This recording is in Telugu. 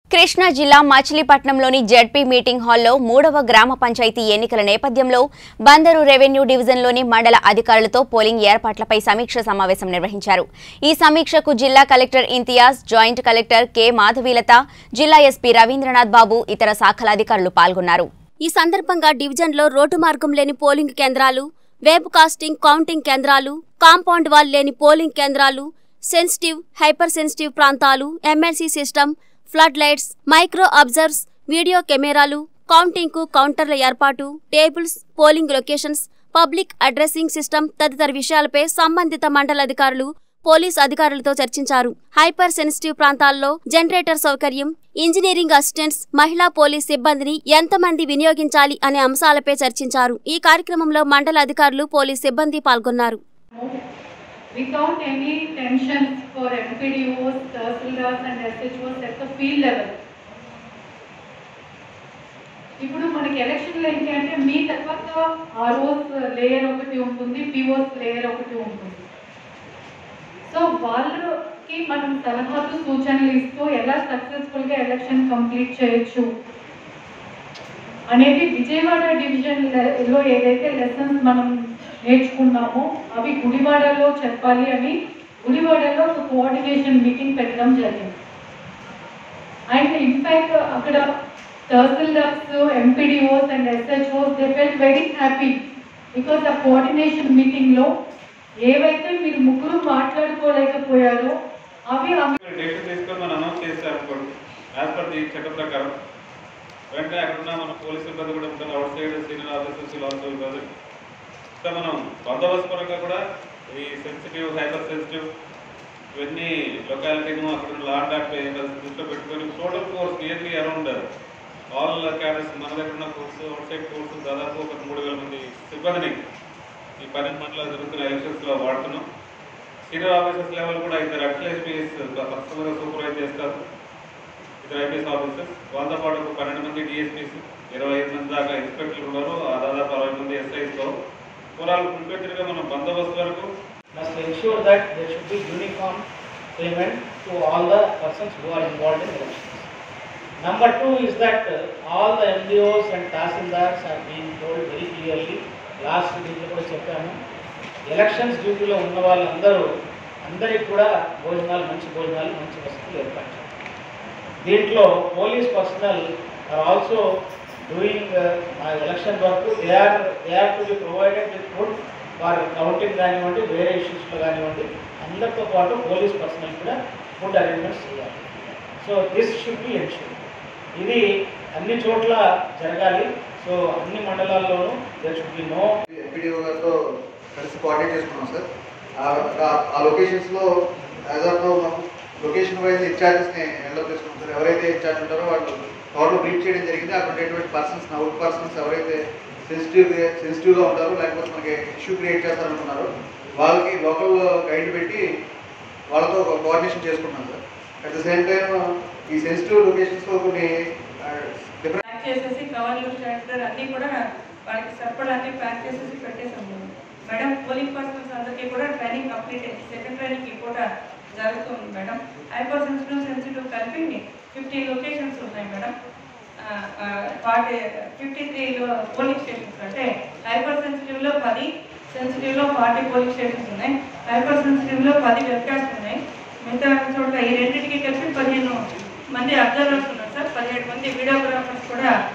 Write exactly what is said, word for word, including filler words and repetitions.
కృష్ణా జిల్లా మచిలీపట్నంలోని జెడ్పీ మీటింగ్ హాల్లో మూడవ గ్రామ పంచాయతీ ఎన్నికల నేపథ్యంలో బందరు రెవెన్యూ డివిజన్లోని మండల అధికారులతో పోలింగ్ ఏర్పాట్లపై సమీక్ష సమావేశం నిర్వహించారు। ఈ సమీక్షకు జిల్లా collector Imtiyaz, joint collector K Madhavilatha, జిల్లా ఎస్పీ రవీంద్రనాథ్ బాబు, ఇతర శాఖల అధికారులు పాల్గొన్నారు। ఈ సందర్భంగా డివిజన్లో రోడ్డు మార్గం లేని పోలింగ్ కేంద్రాలు, వెబ్ కాస్టింగ్ కౌంటింగ్ కేంద్రాలు, కాంపౌండ్ వాల్ లేని పోలింగ్ కేంద్రాలు, సెన్సిటివ్, హైపర్ సెన్సిటివ్ ప్రాంతాలు, MLC system, flood lights, micro observers, video కెమెరాలు, కౌంటింగ్ కు కౌంటర్ల ఏర్పాటు, tables, polling locations, public addressing system తదితర విషయాలపై సంబంధిత మండల అధికారులు, పోలీస్ అధికారులతో చర్చించారు। హైపర్ సెన్సిటివ్ ప్రాంతాల్లో జనరేటర్ సౌకర్యం, ఇంజనీరింగ్ అసిస్టెంట్స్, మహిళా పోలీస్ సిబ్బందిని ఎంతమంది వినియోగించాలి అనే అంశాలపై చర్చించారు। ఈ కార్యక్రమంలో మండల అధికారులు, పోలీస్ సిబ్బంది పాల్గొన్నారు। Without any tensions for M P D Os, Tahsildars and S H Os at the field level. ఇప్పుడు మనకి ఎలక్షన్లు ఏంటి అంటే మీ తర్వాత ఆర్ఓస్ లేయర్ ఒకటి ఉంటుంది, పిఓస్ లేయర్ ఒకటి ఉంటుంది। సో వాళ్ళకి మనం సలహాలు సూచనలు ఇస్తూ ఎలా సక్సెస్ఫుల్గా ఎలక్షన్ కంప్లీట్ చేయొచ్చు అనేది విజయవాడ డివిజన్లో ఏదైతే లెసన్స్ మనం నేర్చుకున్నామో అవి గుడివాడలో చెప్పాలి అని గుడివాడలో ఒక కోఆర్డినేషన్ మీటింగ్ పెట్టడం జరిగింది। అండ్ ఇన్ఫ్యాక్ట్ అక్కడ tahsildars, MPDOs and SHOs they felt very happy because ఆ కోఆర్డినేషన్ మీటింగ్లో ఏవైతే మీరు ముగ్గురు మాట్లాడుకోలేకపోయారో అవి చట్ట ప్రకారం వెంటనే అక్కడున్న మన పోలీస్ సిబ్బంది కూడా ఉంటారు, outside senior officers also కాదు। సో మనం బందోబస్తు పరంగా కూడా ఈ సెన్సిటివ్, హైపర్ సెన్సిటివ్ ఇవన్నీ లొకాలిటీను అక్కడ లా అండ్ ఆర్డర్ దృష్టిలో పెట్టుకొని total force nearly around all cadres మన దగ్గర ఉన్న ఫోర్స్, అవుట్ సైడ్ ఫోర్స్ దాదాపు ఒక మూడు వేల మంది సిబ్బందిని ఈ పన్నెండు మండలాలు జరుగుతున్న ఎలక్షన్స్లో వాడుతున్నాం। సీనియర్ ఆఫీసర్స్ లెవెల్ కూడా ఇద్దరు అడిషనల్ ఎస్పీఎస్ పర్సనల్గా సూపర్వైజ్ చేస్తారు, ఇద్దరు ఐపీఎస్ ఆఫీసర్స్, వాళ్ళతో పాటు ఒక పన్నెండు మంది డిఎస్పీస్, ఇరవై ఐదు మంది దాకా ఇన్స్పెక్టర్లు ఉన్నారు, దాదాపు అరవై మంది ఎస్ఐస్తో ఓవరాల్ కంప్లీట్గా మనం బందోబస్తు వరకు must ensure that there should be uniform payment to all the persons who are involved in elections. Number two is that uh, all the M D Os and Tahsildars are being told very clearly, last meeting కూడా చెప్పాము, ఎలక్షన్స్ డ్యూటీలో ఉన్న వాళ్ళందరూ అందరికీ కూడా భోజనాలు, మంచి భోజనాలు, మంచి వసతులు ఏర్పాటు చేయాలి। దీంట్లో police personnel are also doing election work, they are they are to be provided with food for counting కానివ్వండి, వేరే ఇష్యూస్లో కానివ్వండి, అందరితో పాటు పోలీస్ పర్సనల్ కూడా ఫుడ్ అరేంజ్మెంట్స్ చేయాలి। So this should be ensured, ఇది అన్ని చోట్ల జరగాలి। సో అన్ని మండలాల్లోనూ there should be no. MPDO గారితో కలిసి కోఆర్డినేట్ చేసుకున్నాం సార్। ఆ లొకేషన్స్లో యాజ్ ఆఫ్ నౌ మాకు లొకేషన్ వైజ్ ఇన్ఛార్జెస్ని ఎండప్ చేసుకున్నాం సార్। ఎవరైతే ఇన్ఛార్జ్ ఉంటారో వాళ్ళు టోటల్ బ్రీఫ్ చేయడం జరిగింది। అక్కడ ఉండేటువంటి పర్సన్స్, అవుట్ పర్సన్స్ ఎవరైతే సెన్సిటివ్ సెన్సిటివ్గా ఉంటారో లేకపోతే మనకి ఇష్యూ క్రియేట్ చేస్తారనుకున్నారో వాళ్ళకి లోకల్ గైడ్ పెట్టి వాళ్ళతో కోఆర్డినేషన్ చేసుకుంటున్నాం sir. At the same time ఈ సెన్సిటివ్ లొకేషన్స్లో కొన్ని ప్యాక్ చేసేసి కవర్లు, స్టాండర్ అన్నీ కూడా వాళ్ళకి సరిపడా అన్నీ ప్యాక్ చేసేసి పెట్టేసాము మేడం। పోలింగ్ పర్సన్స్ అందరికీ కూడా ట్రైనింగ్ కంప్లీట్ అయింది, సెకండ్ ట్రైనింగ్ కూడా జరుగుతుంది మేడం। హైపర్ సెన్సిటివ్, సెన్సిటివ్ కలిపి ఫిఫ్టీ లొకేషన్స్ ఉన్నాయి madam. Forty fifty three polling stations అంటే హైపర్ సెన్సిటివ్లో పది, సెన్సిటివ్లో ఫార్టీ పోలింగ్ స్టేషన్స్ ఉన్నాయి, హైపర్ సెన్సిటివ్లో పది వెబ్కాస్ట్ ఉన్నాయి। మిగతా చోట్ల ఈ రెండింటికి కలిపి పదిహేను మంది అబ్జర్వర్స్ ఉన్నారు సార్, పదిహేడు మంది వీడియోగ్రాఫర్స్ కూడా